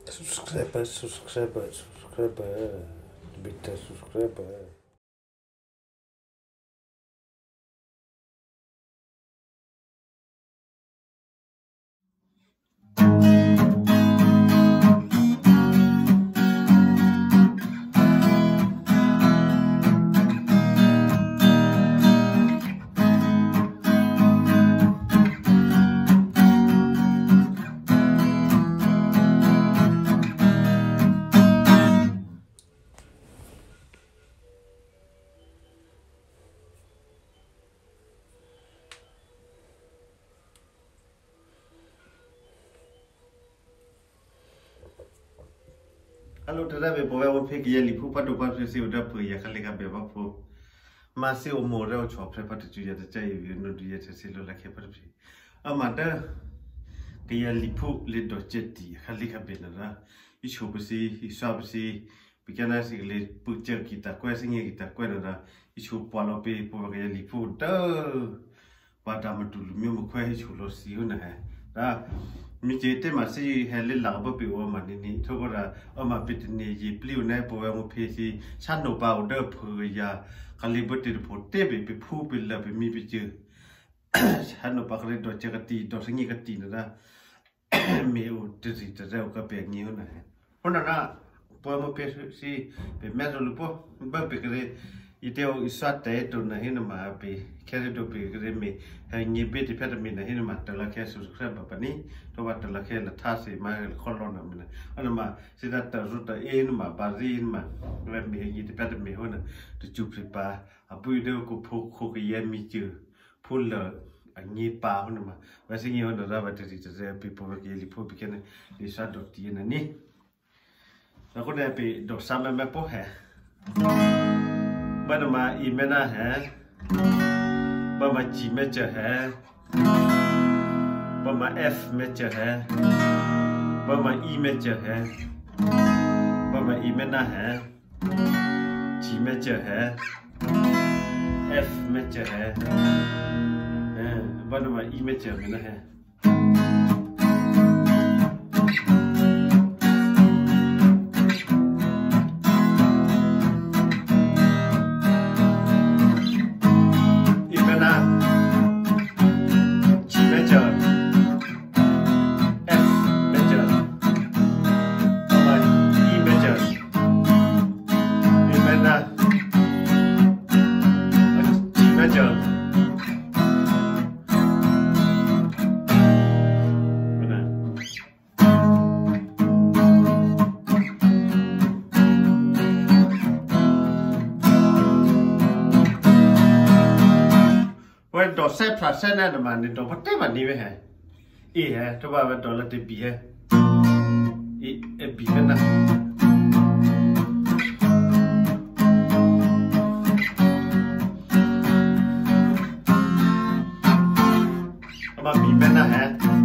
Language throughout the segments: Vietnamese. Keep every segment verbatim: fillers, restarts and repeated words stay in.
Subscriber, subscriber, subscriber. Bitte subscriber. Hello, today we will pick a lipu patu patu si udah punya kali kan beba pu masih umur dah chop saya patu juga tu cai you know dia tersilu lagi patu si amada dia lipu le dojet dia kali kan benda lah isu besi isu besi bikin nasi le pucat kita kau singi kita kau nada isu pola pe pola dia lipu dah pada matul miu kau isu lo siu nah dah mi chế tên mà si hay lên lão bắp biểu mà nên nên thôi còn là ở mà bị này gì bliu này bộ em một phe si chăn nổ bao đỡ phơi ya cái li bớt thì bộ tê bị bị phu bị là bị mi bị chữ chăn nổ bao cái đồ chơi cái tì đồ sinh nhị cái tì nữa đó miu tự gì tự rêu cái bẹt nhiều này hôm nào đó bộ em một phe si bị mẹ rồi lúc bộ bắp bị cái ít điều ít sát đấy đồ này nó mà bị cái đồ bị cái mi hay nhị bị thì phải mình này nó mà từ là cái số lượng bao nhiêuตัววัดแต่ละแค่ละท่าสีมาคอนร้อนอะไรนะอันนั้นมาสิ่งที่รู้แต่เอ็นมาบารีนมาเว็บมีอย่างที่เป็นมีหัวน่ะจะจูบสิปาอาบุยเดียวกูพูดคุยยังมีจืดพูดเลยอันนี้ปาหัวน่ะมาว่าสิ่งนี้หัวน่ะเราบัดนี้จะจะไปพูดกับลิพูดไปแค่นั้นลิซ่าดอกตีนั่นนี่แล้วก็ได้ไปดอกซ้ำแม่ปุ๊บแห่บ้านมาอีเมน่าแห่บ้านมาจีเมเจอแห่บ้ามา F เมเจอร์हैบ้ามา E เมเจอร์हैบ้ามา E เมน่าहै G เมเจอร์है F เมเจอร์हैบ้ามา E เมเจอร์में ना हैดอกเซฟพลัสเซนนั่นมันนี่ดอกพัดเต้มันนี่ไหมฮะอีฮะทุกวันเป็นดอกละตีบีฮะอีเอบีเป็นนะเอามาบีเป็นนะฮะ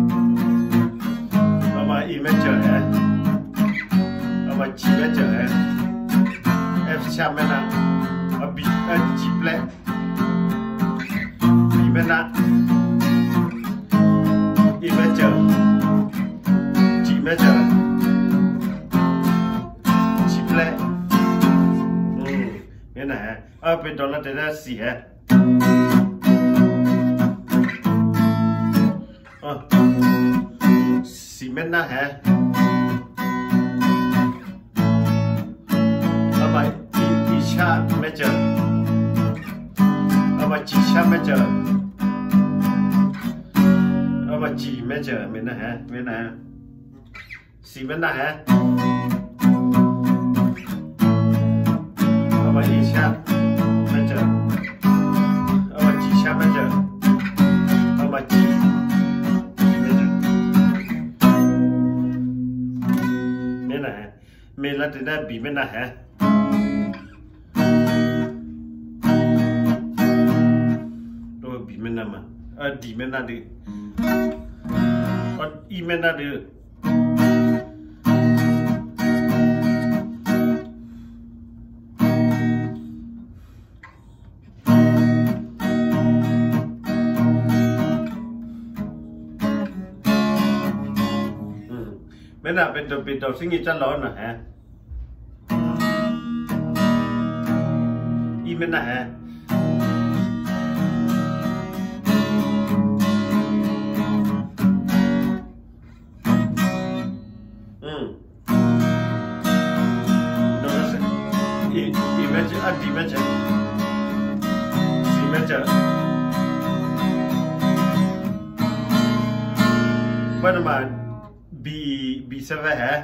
เอามาอีไม่เจอฮะเอามาจีไม่เจอฮะเอฟชาเป็นนะเอาบีเอจีเปล่เป็นนะอีเมเจอร์จีเมเจอร์จีเปล่อืมเป็นนะฮะเออเป็นดอลลาร์เดลสี่ฮะอ๋อสี่เมนะฮะเอาไปอีอีชาเมเจอร์เอาไปจีชาเมเจอร์จีไม่เจอไม่นะฮะไม่นะสี่ไม่นะฮะเอามาอีชาไม่เจอเอามาจีชาไม่เจอเอามาจีไม่เจอไม่นะฮะไม่ละแต่ได้บีไม่นะฮะตัวบีไม่นะมาเออดีไม่นะดิอีเมน่าดื้อไม่น่าเป็นตัวเป็นตัวสิ่งที่จะร้อนนะฮะอีไม่น่าฮะอืมดูนะสิอีอีไม่เจออ่ะดีไม่เจอสีไม่เจอวันนั้น B B seven है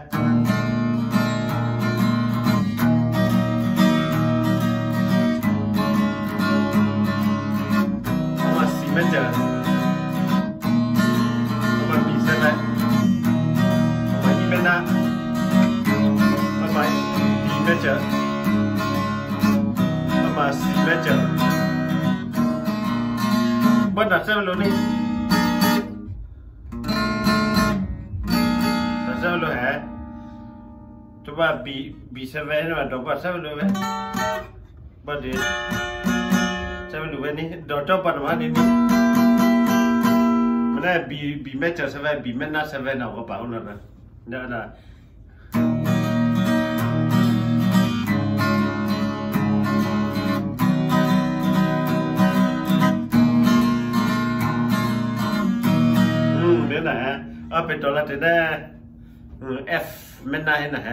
हमारा C major हमारा B seven हमारा E minor हमारा D major हमारा C major बड़ा सब लोग नहीं सब लोग है तो बात B B seven ना तो बात सब लोग है बात ये सब लोग है नहीं डॉक्टर पर वहाँ नहीं मैंने B B major seven B minor seven ना वो पाऊँ ना ना ना हम्म ये ना है अब पे डॉलर तेरे F minor है ना है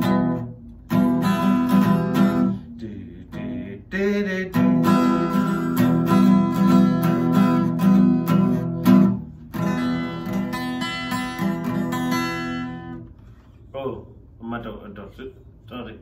oh mata ada sorry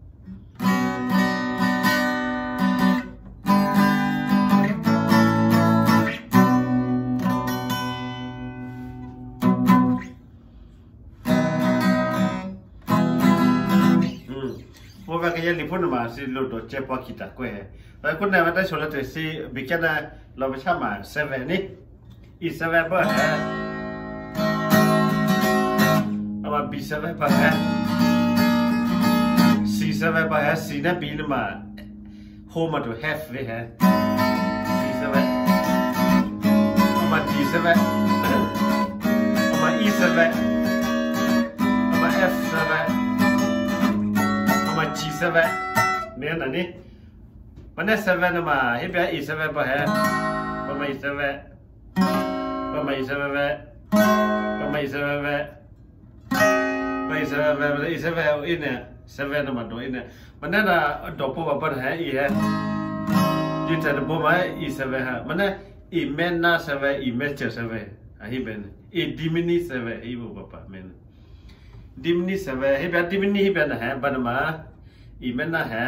वो बाकी ये लिपुन मार सी लोटो चेपा किता कोई है पर कुछ नहीं बता चलो तो सी बिकना लॉबशा मार seven नहीं इस seven पर है अब B seven पर है C seven पर है C ना B ना मार home तो have वे है C seven अब D seven अब E seven अब F seven G seven, ni mana ni? Mana seven nama? Hebat E seven apa ya? Pemain E seven, pemain E seven, pemain E seven, pemain E seven, E seven ini seven nama tu ini. Mana ada dopo apa ya? I ya. Jadi ada dopo E seven ha. Mana E minor seven, E major seven. Ahi ben. E dimini seven, ibu bapa men. Dimini seven, hebat dimini hebat ha. Banama. E minor है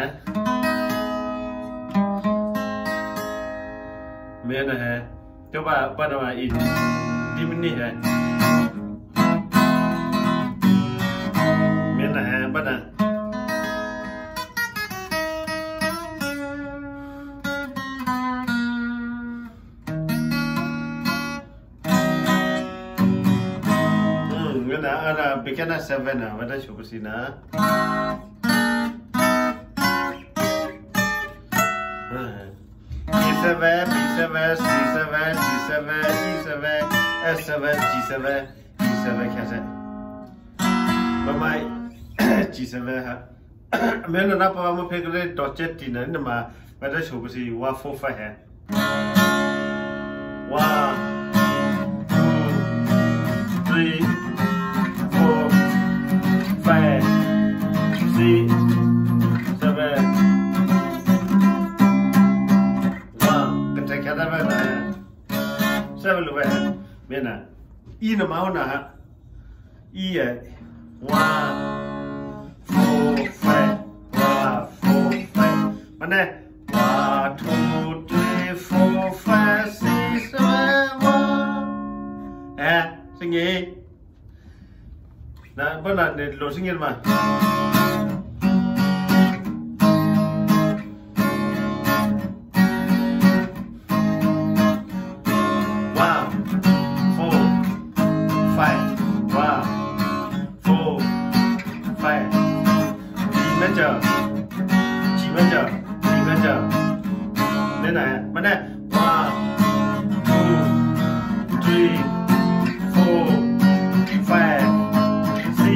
minor है तो बात pada E dimini है minor है pada hmm minor ada beginner seven ना pada cukup sih ना E seven, B seven, C seven, D seven, E seven, S seven, G seven, E seven कैसे? Bamai G seven है। मैंने ना पावा मुझे फिर ले डॉचेट तीन है ना माँ मैंने शोक सी वा four five है। One, two, three, four, five, six, seven. Seven lu kan, mana? I nama mana? I ya, one, four, five, one, four, five. Mana? One, two, three, four, five, six, seven, one. Eh, singi. Nah, mana ni lo singi mah? major, G major, D major. Mana? Mana? One, two, three, four, five, six.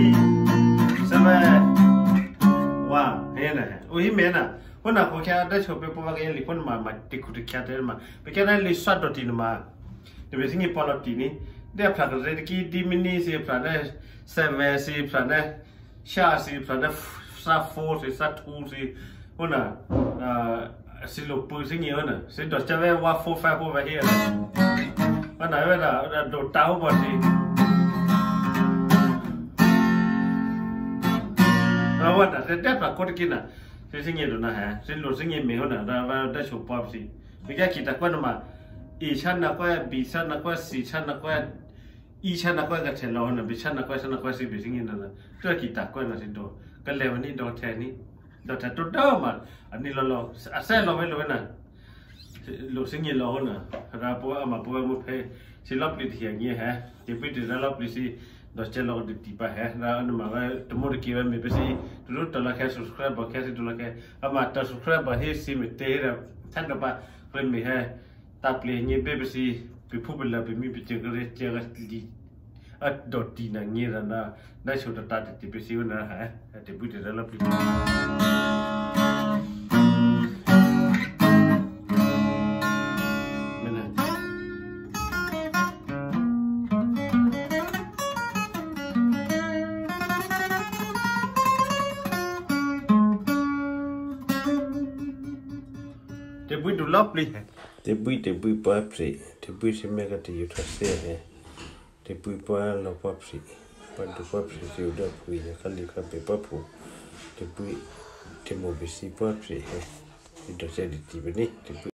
uhi mena hona ko kya da chope po ga li pon ma ma tikku tikya te ma be kana li sat dot in ma de be singi polot ni de phla ga ki di mini se phla da seven se phla da sha se phla da sa four se sa two se hona uh silo pu singi hona se dot chave wa four five over here hona ve da do tau bo ti what that that pa ko kina se singi do na ha se lo singi me hona da da show pop si be ka kita ko na ma e chan na ko b chan na ko c chan na ko e chan na ko ga chen lo hona b chan na ko chan na ko si be singi na na to kita ko na se do ka le ni do the ni do ta to do ma ani lo lo a se lo me lo na lo singi lo hona ra po ama po mo phe si lo pli thi ngi ha ti pi ti lo pli si dos chelo de tipa hai na no ma to mo ki va me pesi to to la ka subscribe ba ka to la ka ama ta subscribe ba he si me te ra tan ba pre me hai ta ple ni be pesi pi phu bla be mi pi che gre che ga li a dot ti na ni ra na na sho ta ta ti pesi na ha te bu te la pli te bui du lovely te bui te bui papsi te bui se mega te yuta se he te bui pa lo papsi pa du papsi se uda bui ya kali ka pe papu te bui te mo bisi papsi he ito se di ti beni te bui